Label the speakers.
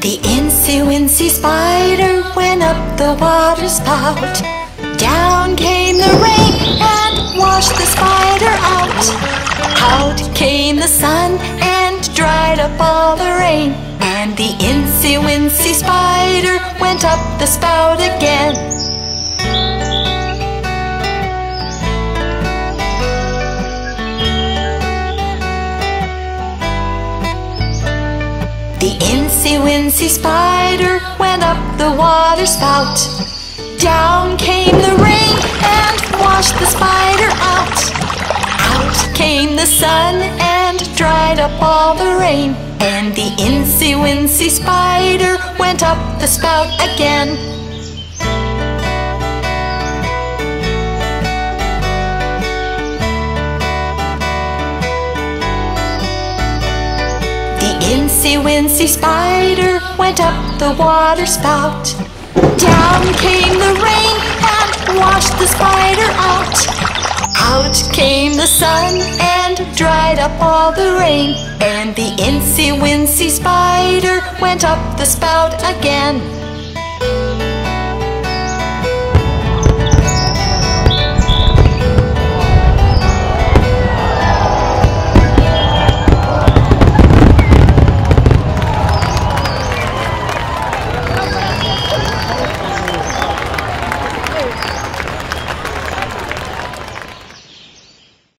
Speaker 1: The incy-wincy spider went up the water spout. Down came the rain and washed the spider out. Out came the sun and dried up all the rain. And the incy-wincy spider went up the spout again. The incy-wincy spider went up the water spout. Down came the rain and washed the spider out. Out came the sun and dried up all the rain. And the incy-wincy spider went up the spout again. The incy-wincy spider went up the water spout. Down came the rain and washed the spider out. Out came the sun and dried up all the rain. And the incy-wincy spider went up the spout again.